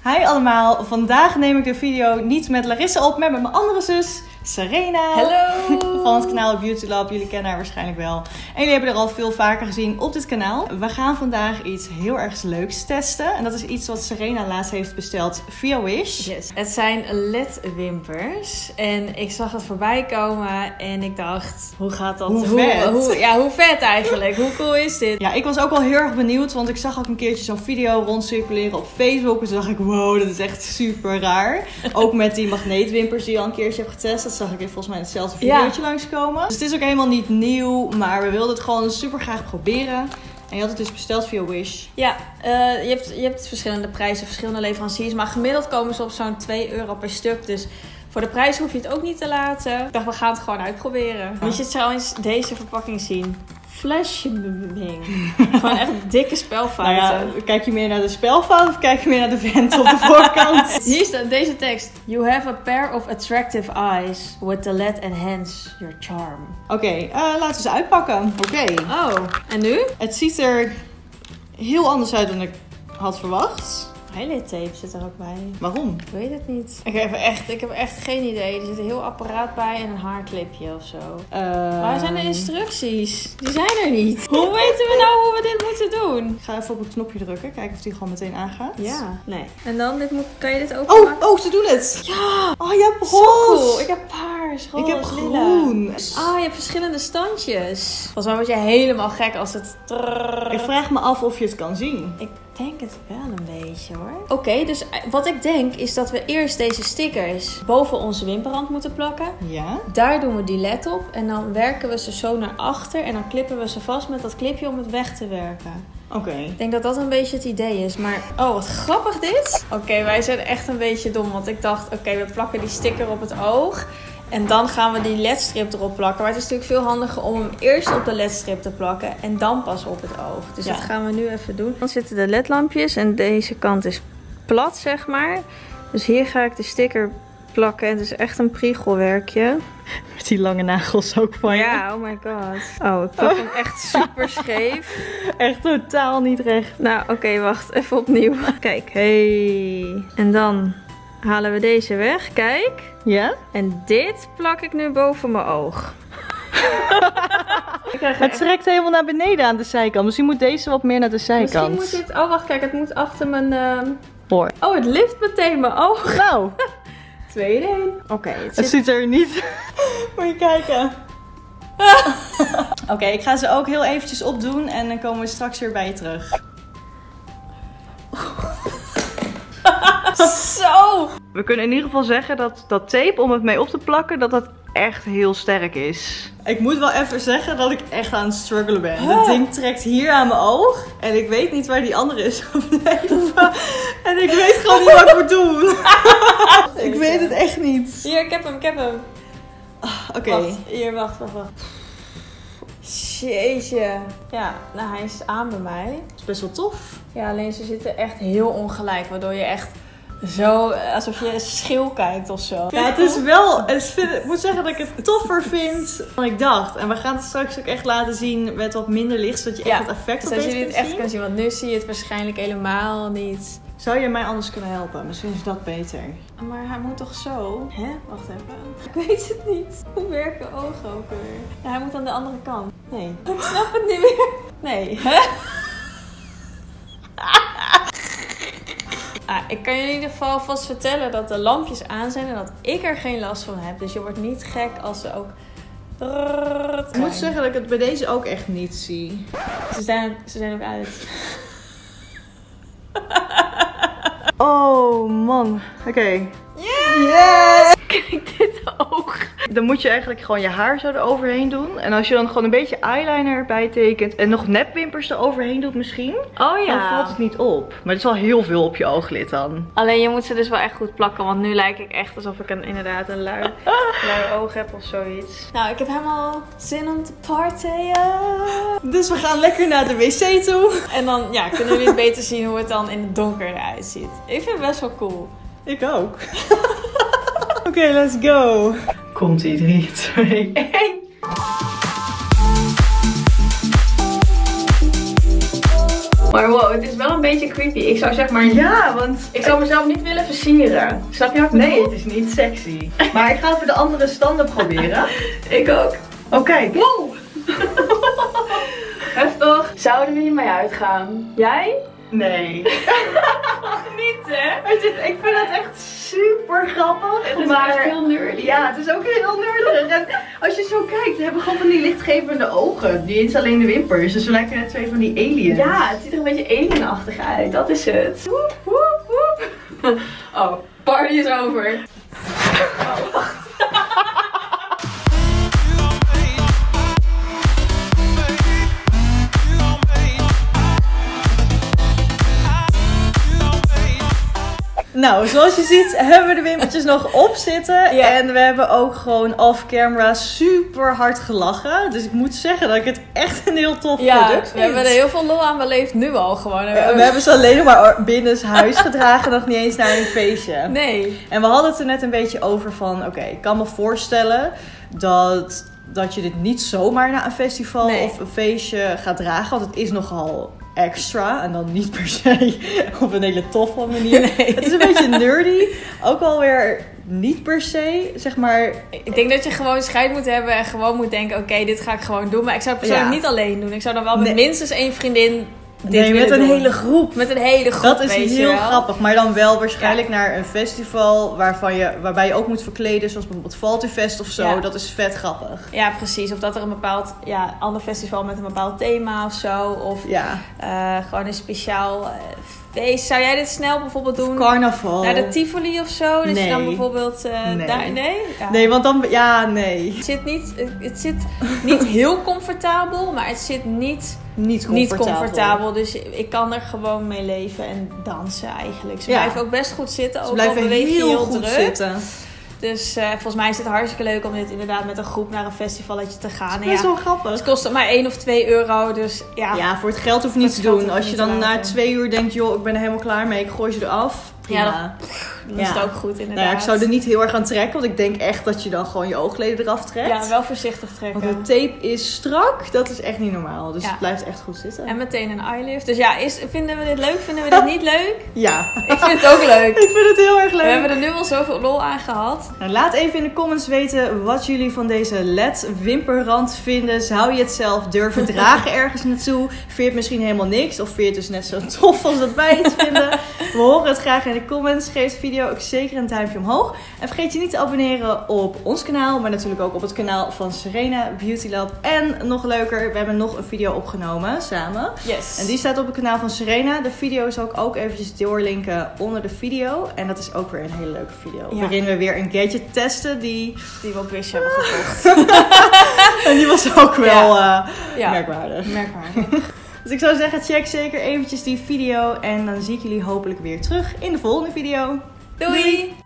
Hi allemaal, vandaag neem ik de video niet met Larissa op, maar met mijn andere zus, Serena. Hallo! Van het kanaal Beauty Lab, jullie kennen haar waarschijnlijk wel. En jullie hebben er al veel vaker gezien op dit kanaal. We gaan vandaag iets heel erg leuks testen. En dat is iets wat Serena laatst heeft besteld via Wish. Yes. Het zijn LED-wimpers. En ik zag het voorbij komen en ik dacht, hoe gaat dat? Hoe vet? Hoe vet eigenlijk? Hoe cool is dit? Ja, ik was ook wel heel erg benieuwd, want ik zag ook een keertje zo'n video rondcirculeren op Facebook. En toen dacht ik, wow, dat is echt super raar. Ook met die magneetwimpers die je al een keertje hebt getest. Dat zag ik volgens mij in hetzelfde videootje langskomen. Dus het is ook helemaal niet nieuw, maar we wilden het gewoon super graag proberen. En je had het dus besteld via Wish. Ja, je hebt verschillende prijzen, verschillende leveranciers. Maar gemiddeld komen ze op zo'n €2 per stuk. Dus voor de prijs hoef je het ook niet te laten. Ik dacht, we gaan het gewoon uitproberen. Moet je trouwens deze verpakking zien. Flashing. Gewoon echt dikke spelfouten. Nou ja, kijk je meer naar de spelfout of kijk je meer naar de vent op de voorkant? Hier staat deze tekst. You have a pair of attractive eyes. With the LED enhance your charm. Oké, laten we ze uitpakken. Oké. Oh, en nu? Het ziet er heel anders uit dan ik had verwacht. Highlight tape zit er ook bij. Waarom? Ik weet het niet. Ik heb echt geen idee. Er zit een heel apparaat bij en een haarclipje of zo. Waar zijn de instructies? Die zijn er niet. Hoe weten we nou hoe we dit moeten doen? Ik ga even op het knopje drukken. Kijken of die gewoon meteen aangaat. Ja. Nee. En dan, kan je dit openmaken? Oh, ze doen het! Ja! Oh, je hebt Zo roze! cool. Ik heb paars, roze, Ik heb lila. groen. Ah, je hebt verschillende standjes. Volgens mij word je helemaal gek als het... Ik vraag me af of je het kan zien. Ik denk het wel een beetje hoor. Oké, dus wat ik denk is dat we eerst deze stickers boven onze wimperrand moeten plakken. Ja? Daar doen we die led op en dan werken we ze zo naar achter en dan klippen we ze vast met dat clipje om het weg te werken. Oké. Ik denk dat dat een beetje het idee is, maar oh wat grappig dit. Oké, wij zijn echt een beetje dom, want ik dacht oké, we plakken die sticker op het oog. En dan gaan we die ledstrip erop plakken. Maar het is natuurlijk veel handiger om hem eerst op de ledstrip te plakken. En dan pas op het oog. Dus dat gaan we nu even doen. Dan zitten de ledlampjes. En deze kant is plat, zeg maar. Dus hier ga ik de sticker plakken. Het is echt een priegelwerkje. Met die lange nagels ook van je. Ja, oh my god. Oh, ik plak hem echt super scheef. Echt totaal niet recht. Nou, oké, wacht. Even opnieuw. Kijk, hey. En dan halen we deze weg. Kijk. Ja? En dit plak ik nu boven mijn oog. Het trekt helemaal naar beneden aan de zijkant. Misschien moet deze wat meer naar de zijkant. Misschien moet dit... Oh, wacht, kijk. Het moet achter mijn... Hoor. Oh, het lift meteen mijn oog. Nou. Tweede één. Oké, het ziet er niet... Moet je kijken. Oké, ik ga ze ook heel eventjes opdoen. En dan komen we straks weer bij je terug. Zo! We kunnen in ieder geval zeggen dat dat tape om het mee op te plakken, dat echt heel sterk is. Ik moet wel even zeggen dat ik echt aan het struggelen ben. Het ding trekt hier aan mijn oog. En ik weet niet waar die andere is gebleven. En ik weet gewoon niet wat ik moet doen. Ik weet het echt niet. Hier, ik heb hem. Oké. Wacht, hier, wacht. Jeetje. Ja, nou hij is aan bij mij. Dat is best wel tof. Ja, alleen ze zitten echt heel ongelijk. Waardoor je echt zo, alsof je schil kijkt of zo. Ja, het is wel, ik moet zeggen dat ik het toffer vind dan ik dacht. En we gaan het straks ook echt laten zien met wat minder licht, zodat je echt het effect op zodat deze jullie het echt kunnen zien. Want nu zie je het waarschijnlijk helemaal niet. Zou je mij anders kunnen helpen? Misschien is dat beter. Maar hij moet toch zo? Hè? Wacht even. Ik weet het niet. Hoe werken ogen ook weer? Ja, hij moet aan de andere kant. Nee. Ik snap het niet meer. Nee. Hè? Ik kan je in ieder geval vast vertellen dat de lampjes aan zijn en dat ik er geen last van heb. Dus je wordt niet gek als ze ook... Ik moet zeggen dat ik het bij deze ook echt niet zie. Ze zijn ook uit. Oh man. Oké. Yes! Kijk dit oog. Dan moet je eigenlijk gewoon je haar zo eroverheen doen. En als je dan gewoon een beetje eyeliner erbij tekent en nog nepwimpers eroverheen doet misschien. Oh ja. Dan valt het niet op. Maar het is wel heel veel op je ooglid dan. Alleen je moet ze dus wel echt goed plakken. Want nu lijkt ik echt alsof ik inderdaad een lui oog heb of zoiets. Nou, ik heb helemaal zin om te partyen. Dus we gaan lekker naar de wc toe. En dan kunnen jullie beter zien hoe het dan in het donker eruit ziet. Ik vind het best wel cool. Ik ook. Oké, let's go. Komt-ie, 3, 2, 1. Maar wow, het is wel een beetje creepy. Ik zou zeg maar... Ja, want... Ik zou mezelf niet willen versieren. Snap je wat ik bedoel? Nee, het is niet sexy. Maar ik ga even de andere standen proberen. Ik ook. Oh, kijk. Wow. Heftig. Zouden we hiermee uitgaan? Jij? Nee. Niet hè? Ik vind het echt super grappig. Het is echt heel nerdy. Ja, het is ook heel nerdig. En als je zo kijkt, ze hebben gewoon van die lichtgevende ogen. Die is alleen de wimpers. Dus we lijken net twee van die aliens. Ja, het ziet er een beetje alienachtig uit. Dat is het. Woep, woep, woep. Oh, party is over. Oh, wacht. Nou, zoals je ziet hebben we de wimpertjes nog op zitten. Ja. En we hebben ook gewoon off-camera super hard gelachen. Dus ik moet zeggen dat ik het echt een heel tof product vind. We hebben er heel veel lol aan beleefd nu al gewoon. We hebben ze alleen nog maar binnen huis gedragen, nog niet eens naar een feestje. Nee. En we hadden het er net een beetje over van, oké, ik kan me voorstellen dat je dit niet zomaar naar een festival of een feestje gaat dragen. Want het is nogal extra. En dan niet per se op een hele toffe manier. Nee. Het is een beetje nerdy. Ook alweer niet per se, zeg maar. Ik denk dat je gewoon scheid moet hebben en gewoon moet denken, oké, dit ga ik gewoon doen. Maar ik zou het persoonlijk niet alleen doen. Ik zou dan wel met minstens één vriendin met een hele groep. Met een hele groep, dat is heel grappig. Maar dan wel waarschijnlijk naar een festival waarbij je ook moet verkleden. Zoals bijvoorbeeld Valtufest of zo. Ja. Dat is vet grappig. Ja, precies. Of dat er een bepaald ander festival met een bepaald thema of zo. Of gewoon een speciaal feest. Zou jij dit snel bijvoorbeeld doen? Carnaval. Naar de Tivoli of zo? Dat je dan bijvoorbeeld daar... Nee? Ja. Nee, want dan... Ja, nee. Het zit niet heel comfortabel, maar het zit niet comfortabel. Dus ik kan er gewoon mee leven en dansen eigenlijk. Ze blijven ook best goed zitten. Ook al beweeg je heel goed druk. Zitten. Dus volgens mij is het hartstikke leuk om dit inderdaad met een groep naar een festivalletje te gaan. Dat is wel grappig. Het kost maar 1 of 2 euro. Dus ja, voor het geld hoef je niet te doen. Als je dan na 2 uur denkt, joh, ik ben er helemaal klaar mee. Ik gooi ze eraf. Ja, dan is het ook goed inderdaad. Nou ja, ik zou er niet heel erg aan trekken. Want ik denk echt dat je dan gewoon je oogleden eraf trekt. Ja, wel voorzichtig trekken. Want de tape is strak. Dat is echt niet normaal. Dus het blijft echt goed zitten. En meteen een eyelift. Dus ja, vinden we dit leuk? Vinden we dit niet leuk? Ja. Ik vind het ook leuk. Ik vind het heel erg leuk. We hebben er nu al zoveel lol aan gehad. Nou, laat even in de comments weten wat jullie van deze LED wimperrand vinden. Zou je het zelf durven dragen ergens naartoe? Vind je het misschien helemaal niks? Of vind je het dus net zo tof als dat wij het vinden? We horen het graag in de comments. Geef de video ook zeker een duimpje omhoog. En vergeet je niet te abonneren op ons kanaal. Maar natuurlijk ook op het kanaal van Serena Beauty Lab. En nog leuker, we hebben nog een video opgenomen samen. Yes. En die staat op het kanaal van Serena. De video zal ik ook eventjes doorlinken onder de video. En dat is ook weer een hele leuke video. Ja. Waarin we weer een gadget testen die we op Wish hebben gekocht. En die was ook wel merkwaardig. Merkwaardig. Dus ik zou zeggen, check zeker eventjes die video. En dan zie ik jullie hopelijk weer terug in de volgende video. Doei!